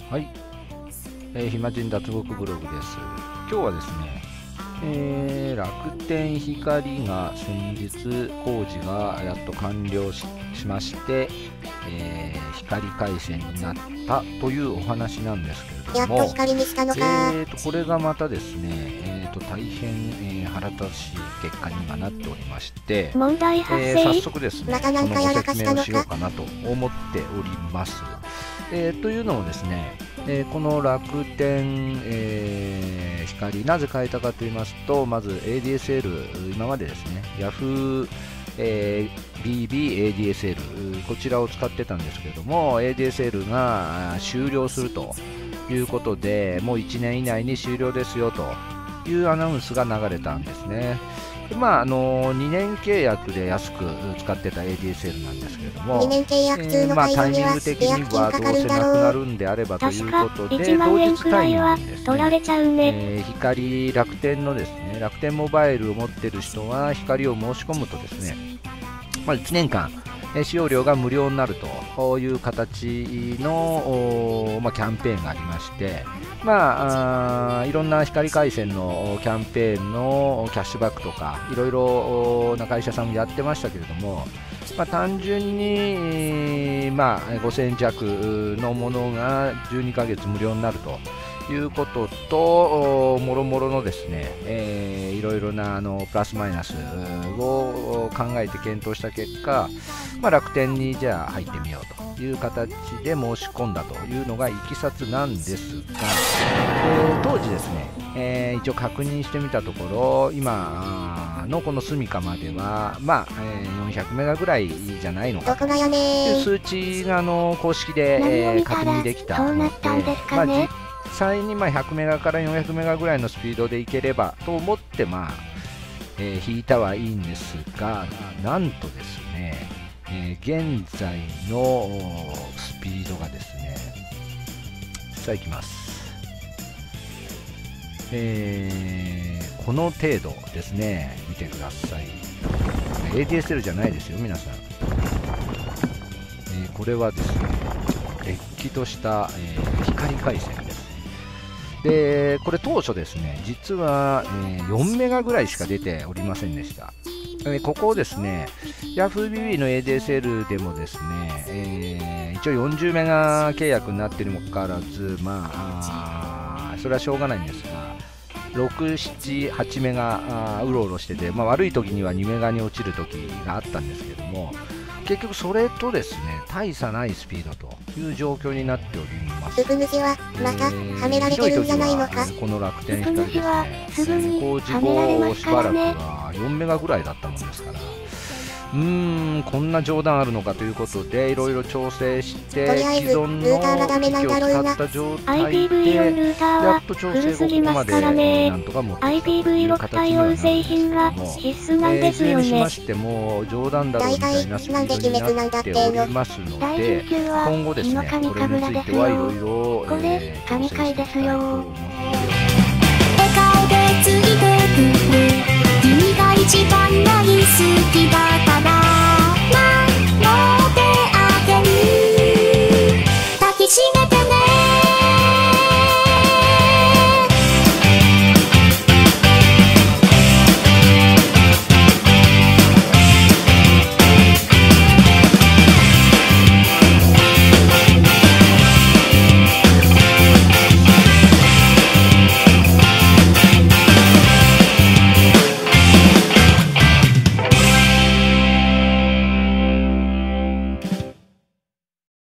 はい、暇人脱獄ブログです。今日はですね、楽天光が先日工事がやっと完了 しまして、光回線になったというお話なんですけれども、 やっと光にしたのか。 これがまたですね、大変、腹立たしい結果に今なっておりまして、 問題発生。 早速ですね、そのご説明をしようかなと思っております。というのもですね、この楽天、光、なぜ変えたかと言いますと、まず ADSL、今までですね、Yahoo、BB ADSL、こちらを使ってたんですけれども、ADSL が終了するということで、もう1年以内に終了ですよというアナウンスが流れたんですね。2年契約で安く使ってた ADSL なんですけれども、 2年契約中のタイミング的にはどうせなくなるんであればということで、同日タイミングにですね、光、楽天のですね、楽天モバイルを持っている人は光を申し込むとですね、1年間使用料が無料になるという形の、キャンペーンがありまして、いろんな光回線のキャンペーンのキャッシュバックとかいろいろな会社さんもやってましたけれども、単純に、5000円弱のものが12ヶ月無料になるということと、もろもろのですね、いろいろなプラスマイナスを考えて検討した結果、楽天にじゃあ入ってみようという形で申し込んだというのがいきさつなんですが、当時ですね、一応確認してみたところ、今のこのスミカまでは、400メガぐらいじゃないのかという数値が公式で、確認できたので、実際に100メガから400メガぐらいのスピードでいければと思って引いたはいいんですが、なんとですね、現在のスピードがですね、さあいきます、この程度ですね。見てください。ADSL じゃないですよ皆さん、これはですね、れっきとした、光回線です。でこれ当初ですね、実は、4メガぐらいしか出ておりませんでした。ここをですね、YahooBB の ADSL でもですね、一応40メガ契約になっているにもかかわらず、それはしょうがないんですが、6、7、8メガうろうろしてて、悪い時には2メガに落ちる時があったんですけども、結局それとですね、大差ないスピードという状況になっております。 スプ主はまたはめられてるんじゃないのか。 この楽天光ですね、工事後しばらくは4メガぐらいだったもんですから、こんな冗談あるのかということでいろいろ調整して既存の機器を使った状態でやっと調整後ここまでなんとか持ってきたという形にはなるんですけども、いずれにしましても冗談だろうみたいなスピードになっておりますので、今後ですね、これについてはいろいろ調整していきたいと思っています。 笑顔でついてくる君が一番大好きだ。